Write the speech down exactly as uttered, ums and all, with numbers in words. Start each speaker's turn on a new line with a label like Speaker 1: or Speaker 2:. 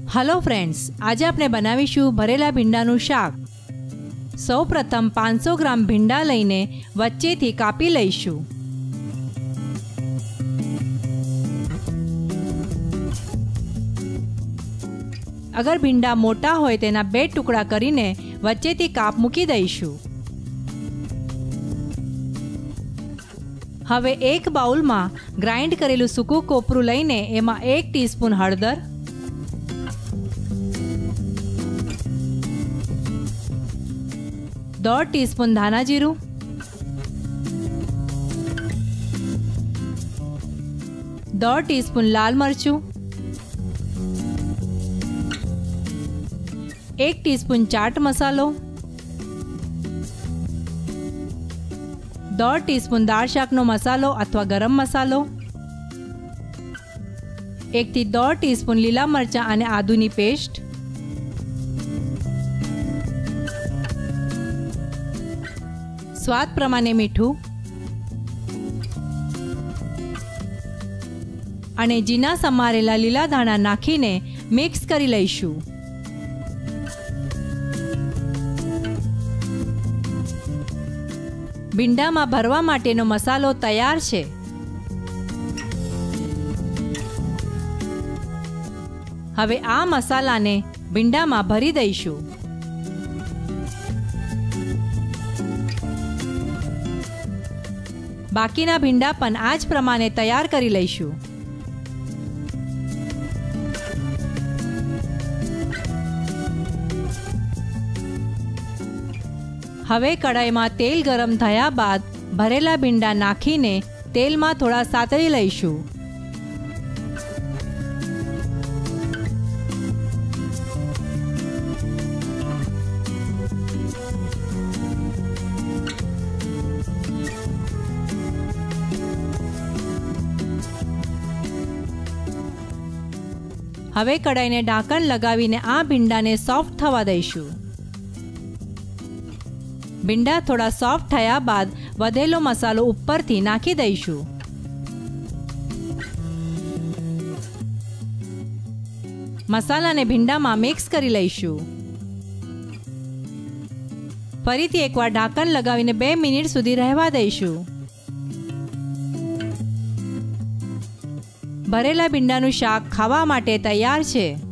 Speaker 1: Hello friends, आज આપણે બનાવીશું ભરેલા ભીંડાનું શાક। સૌ પ્રથમ પાંચસો ગ્રામ ભીંડા લઈને વચ્ચેથી કાપી લઈશું। અગર ભીંડા મોટા હોય તેના બે ટુકડા કરીને વચ્ચેથી કાપ મૂકી દઈશું। હવે એક બાઉલમાં ગ્રાઇન્ડ કરેલું સૂકું કોપરું લઈને એમાં એક ટીસ્પૂન હળદર, दौड़ टीस्पून धाना जीरू, दौड़ टीस्पून लाल मरचू, एक टीस्पून चाट मसालो, दौड़ टीस्पून दाळ शाकनो मसालो अथवा गरम मसालो, एक थी दौड़ टीस्पून लीला मरचा अने आदुनी पेस्ट, स्वाद प्रमाणे मीठू अने जीना समारेला लीला धाणा नाखीने मिक्स करी लईशुं। भींडामां भरवा माटेनो मसालो तैयार छे। हवे आ मसालाने भींडामां भरी दईशुं। बाकीना भींडा पण आज प्रमाणे तैयार करी लईशुं। हवे कढ़ाईमां तेल गरम थया बाद भरेला भींडा नाखीने तेलमां थोड़ा सातળી लईशुं। हवे कढ़ाईने ढांकण लगावीने आ भींडाने सॉफ्ट थवा दईशुं। भींडा थोड़ा सॉफ्ट थया बाद वधेलो मसालो उपरथी नाखी दईशुं। मसालाने भींडामां मिक्स करी लईशुं। फरीथी एकवार ढांकण लगावीने बे मिनिट सुधी रहेवा दईशुं। भरेला भींडाનું શાક ખાવા માટે તૈયાર છે।